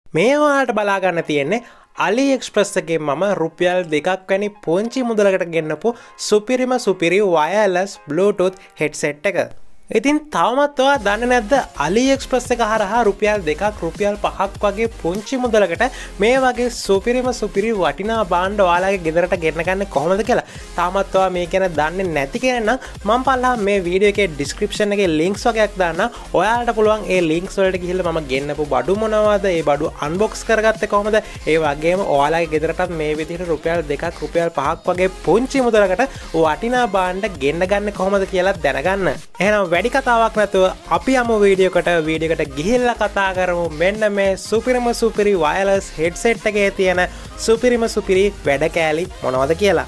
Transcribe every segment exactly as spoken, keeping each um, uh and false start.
මේ ඔයාලට බලා ගන්න තියෙන්නේ AliExpress එකේ මම රුපියල් දෙකක් වැනි පුංචි මුදලකට ගෙන්නපු සුපිරිම සුපිරි wireless Bluetooth headset එක. ඉතින් තවමත් ඔයා දන්නේ නැද්ද AliExpress එක හරහා රුපියල් දෙකක් රුපියල් පහක් වගේ පුංචි මුදලකට මේ වගේ සුපිරිම සුපිරි වටිනා භාණ්ඩ ඔයාලගේ ගෙදරට ගෙන්න ගන්න කොහොමද කියලා. තාමත් ඔයා මේ ගැන දන්නේ නැති කෙනෙක් නම් මම පල්ලා මේ වීඩියෝ එකේ description එකේ links වගේක් දාන්න. ඔයාලට පුළුවන් ඒ links වලට ගිහිල්ලා මම ගෙන්නපු බඩු මොනවද, ඒ බඩු unbox කරගත්තේ කොහොමද, ඒ වගේම ඔයාලගේ ගෙදරටත් මේ විදිහට රුපියල් දෙකක් රුපියල් පහක් වගේ පුංචි මුදලකට වටිනා භාණ්ඩ ගෙන්න ගන්න කොහොමද කියලා දැනගන්න. එහෙනම් වැඩි කතාවක් නැතුව අපි යමු වීඩියෝකට වීඩියෝකට ගිහිල්ලා කතා කරමු මෙන්න මේ සුපිරිම සුපිරි wireless headset එකේ තියෙන සුපිරිම සුපිරි වැඩ කෑලි මොනවද කියලා.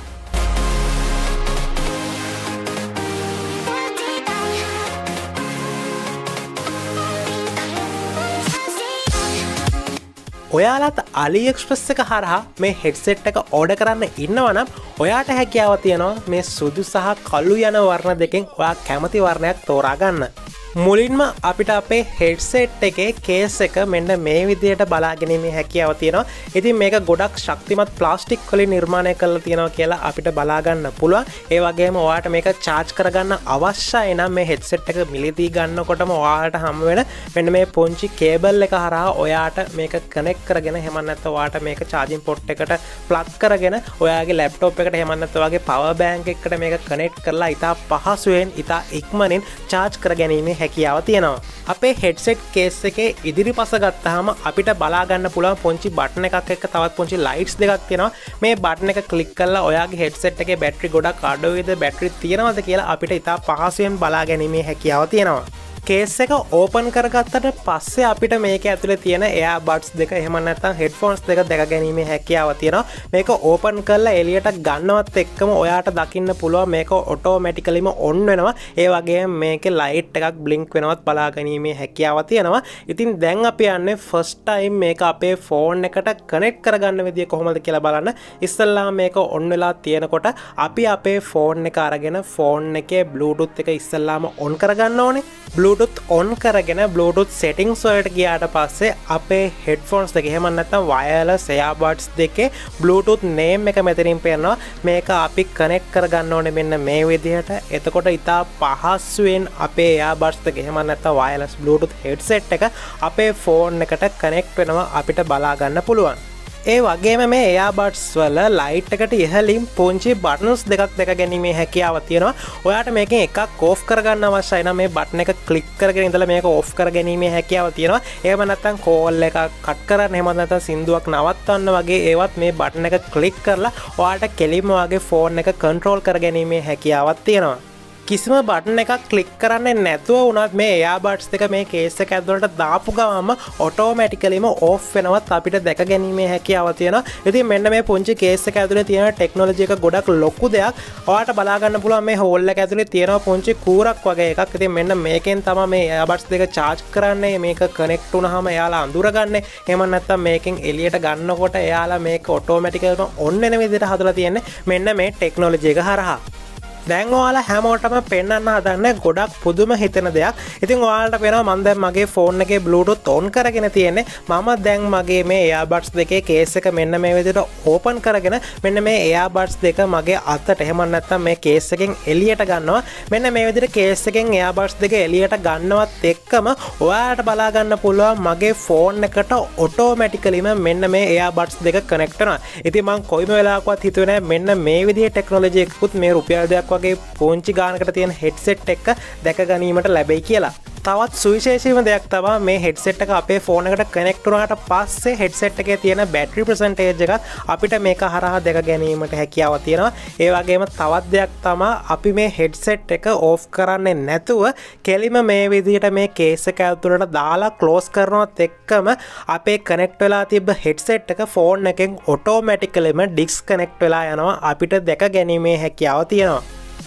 ඔයාලත් AliExpress එක හරහා මේ headset එක order කරන්න ඉන්නවා නම් ඔයාට හැකියාව තියෙනවා මේ සුදු සහ කළු යන වර්ණ දෙකෙන් ඔයා කැමති වර්ණයක් තෝරා ගන්න. මුලින්ම අපිට අපේ headset එකේ case එක මෙන්න මේ විදිහට බලා ගැනීමේ හැකියාව තියෙනවා. ඉතින් මේක ගොඩක් ශක්තිමත් ප්ලාස්ටික් වලින් නිර්මාණය කරලා තියෙනවා කියලා අපිට බලා ගන්න පුළුවන්. ඒ වගේම ඔයාට මේක charge කරගන්න අවශ්‍යයි නම් මේ headset එක මිලදී ගන්නකොටම ඔයාලට හම් වෙන මෙන්න මේ පුංචි cable එක හරහා ඔයාට මේක connect කරගෙන එහෙම නැත්නම් ඔයාට මේක charging port එකට plug කරගෙන ඔයාගේ laptop එකට එහෙම නැත්නම් ඔයාගේ power bank එකකට මේක connect කරලා ඉතා පහසුවෙන් ඉතා ඉක්මනින් charge කරගැනීමේ හැකියාව තියෙනවා. අපේ headset case එකේ ඉදිරිපස ගත්තාම අපිට බලා ගන්න පුළුවන් පුංචි බටන් එකක් එක්ක තවත් පුංචි lights දෙකක් තියෙනවා. මේ බටන් එක click කරලා ඔයාගේ headset එකේ battery ගොඩක් අඩුයිද battery තියෙනවද කියලා අපිට ඉතා පහසුවෙන් බලා ගැනීමේ හැකියාව තියෙනවා. case එක open කරගත්තට පස්සේ අපිට මේක ඇතුලේ තියෙන earbuds දෙක එහෙම නැත්නම් headphones දෙක දැක ගැනීමේ හැකියාව තියෙනවා. මේක open කරලා එළියට ගන්නවත් එක්කම ඔයාට දකින්න පුළුවන් මේක automaticallyම on වෙනවා. ඒ වගේම මේකේ light එකක් blink වෙනවත් බලා ගැනීමේ හැකියාව තියෙනවා. ඉතින් දැන් අපි යන්නේ first time මේක අපේ phone එකට connect කරගන්න විදිය කොහොමද කියලා බලන්න. ඉස්සෙල්ලාම මේක on වෙලා තියෙනකොට අපි අපේ phone එක අරගෙන phone එකේ Bluetooth එක ඉස්සෙල්ලාම on කරගන්න ඕනේ. Bluetooth on කරගෙන Bluetooth settings වලට ගියාට පස්සේ අපේ headphones දෙක එහෙම නැත්නම් wireless earbuds දෙකේ Bluetooth name එක මෙතනින් පේනවා. මේක අපි connect කරගන්න ඕනේ මෙන්න මේ විදිහට. එතකොට ඉතා පහසුවෙන් අපේ earbuds දෙක එහෙම නැත්නම් wireless Bluetooth headset එක අපේ phone එකට connect වෙනවා අපිට බලා ගන්න පුළුවන්. ඒ වගේම මේ earbuds වල light එකට ඉහළින් පුංචි buttons දෙකක් දැක ගැනීමේ හැකියාව තියෙනවා. ඔයාට මේකෙන් එකක් off කරගන්න අවශ්‍යයි නම් මේ button එක click කරගෙන ඉඳලා මේක off කර ගැනීමේ හැකියාව තියෙනවා. එහෙම නැත්නම් call එකක් cut කරන්න එහෙම නැත්නම් සින්දුවක් නවත්තන්න වගේ ඒවත් මේ button එක click කරලා ඔයාට කෙලින්ම වගේ phone එක control කර ගැනීමේ හැකියාවක් තියෙනවා. කිසිම බටන් එකක් ක්ලික් කරන්නේ නැතුව වුණත් මේ earbuds දෙක මේ case එක ඇතුළට දාපු ගමන්ම automaticallyම off වෙනවත් අපිට දැක ගැනීමේ හැකියාව තියෙනවා. ඉතින් මෙන්න මේ පුංචි case එක ඇතුළේ තියෙන technology එක ගොඩක් ලොකු දෙයක්. ඔයාලට බලා ගන්න පුළුවන් මේ hole එක ඇතුළේ තියෙන පුංචි කූරක් වගේ එකක්. ඉතින් මෙන්න මේකෙන් තමයි මේ earbuds දෙක charge කරන්නේ. මේක connect වුණාම එයාලා අඳුරගන්නේ. එහෙම නැත්නම් මේකෙන් එළියට ගන්නකොට එයාලා මේක automaticallyම on වෙන විදිහට හදලා තියෙන්නේ මෙන්න මේ technology එක හරහා. දැන් ඔයාලා හැමෝටම පෙන්වන්න හදන්නේ ගොඩක් පුදුම හිතෙන දෙයක්. ඉතින් ඔයාලට පේනවා මම දැන් මගේ ෆෝන් එකේ Bluetooth on කරගෙන තියෙන්නේ. මම දැන් මගේ මේ earbuds දෙකේ case එක මෙන්න මේ විදිහට open කරගෙන මෙන්න මේ earbuds දෙක මගේ අතට එහෙම නැත්නම් මේ case එකෙන් එළියට ගන්නවා. මෙන්න මේ විදිහට case එකෙන් earbuds දෙක එළියට ගන්නවත් එක්කම ඔයාලට බලා ගන්න පුළුවන් මගේ ෆෝන් එකට automaticallyම මෙන්න මේ earbuds දෙක connect වෙනවා. ඉතින් මම කොයිම වෙලාවකවත් හිතුවේ නැහැ මෙන්න මේ විදිහේ technology එකකුත් මේ රුපියල් දෙකක් වගේ පුංචි ගානකට තියෙන headset එක දැක ගැනීමට ලැබෙයි කියලා. තවත් සුවිශේෂීම දෙයක් තමයි මේ headset එක අපේ phone එකට connect වුණාට පස්සේ headset එකේ තියෙන battery percentage එක අපිට මේක හරහා දැක ගැනීමට හැකියාව තියෙනවා. ඒ වගේම තවත් දෙයක් තමයි අපි මේ headset එක off කරන්නේ නැතුව කෙලිම මේ විදිහට මේ case එක ඇතුළට දාලා close කරනවත් එක්කම අපේ connect වෙලා තිබ්බ headset එක phone එකෙන් automaticallyම disconnect වෙලා යනවා අපිට දැක ගැනීමේ හැකියාව තියෙනවා.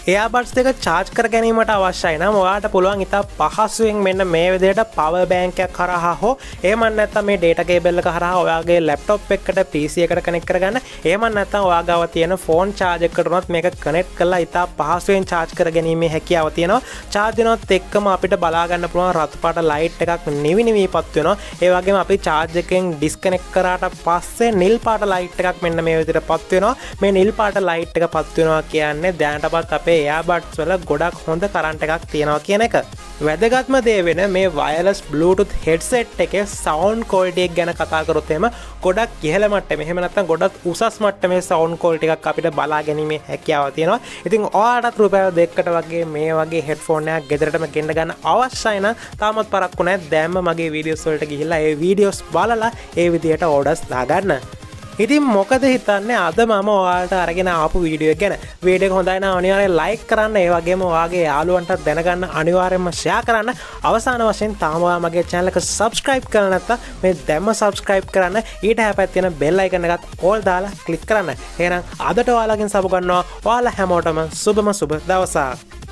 එයාබඩ්ස් දෙක චාර්ජ් කර ගැනීමට අවශ්‍යයි නම් ඔයාට පුළුවන් ඉතා පහසුවෙන් මෙන්න මේ විදිහට පවර් බෑන්ක් එකක් හරහා හෝ එහෙම නැත්නම් මේ data cable එක හරහා ඔයාගේ laptop එකකට P C එකට connect කරගන්න. එහෙම නැත්නම් ඔයා ගාව තියෙන phone charge එකකට උනත් මේක connect කරලා ඉතා පහසුවෙන් charge කර ගැනීමේ හැකියාව තියෙනවා. charge වෙනවත් එක්කම අපිට බලා ගන්න පුළුවන් රතු පාට light එකක් නිවි නිවිපත් වෙනවා. ඒ වගේම අපි charge එකෙන් disconnect කරාට පස්සේ නිල් පාට light එකක් මෙන්න මේ විදිහට පත් වෙනවා. මේ නිල් පාට light එක පත් වෙනවා කියන්නේ දැනටපත් අපේ earbuds වල ගොඩක් හොඳ කරන්ට් එකක් තියෙනවා කියන එක. වැදගත්ම දේ වෙන මේ wireless bluetooth headset එකේ sound quality එක ගැන කතා කරොත් එහෙම ගොඩක් ඉහළ මට්ටමේ එහෙම නැත්නම් ගොඩක් උසස් මට්ටමේ sound quality එකක් අපිට බලා ගැනීමේ හැකියාව තියෙනවා. ඉතින් ඔයාලට රුපියල් දෙකකට වගේ මේ වගේ headphone එකක් ගෙදරටම ගෙන්න ගන්න අවශ්‍යයි නම් තාමත් පරක්කු නැහැ. දැන්ම මගේ videos වලට ගිහිල්ලා ඒ videos බලලා ඒ විදිහට orders දාගන්න. ඉතින් මොකද හිතන්නේ අද මම ඔයාලට අරගෙන ආපු වීඩියෝ එක ගැන. වීඩියෝ එක හොඳයි නම් අනිවාර්යෙන් like කරන්න. ඒ වගේම ඔයාගේ යාළුවන්ටත් දැනගන්න අනිවාර්යෙන්ම share කරන්න. අවසාන වශයෙන් තාම ඔයා මගේ channel එක subscribe කරලා නැත්නම් මේ දැම්ම subscribe කරන්න. ඊට හැපැත් තියෙන bell icon එකත් all දාලා click කරන්න. එහෙනම් අදට ඔයාලගෙන් සබ ගන්නවා. ඔයාලා හැමෝටම සුබම සුබ දවසක්.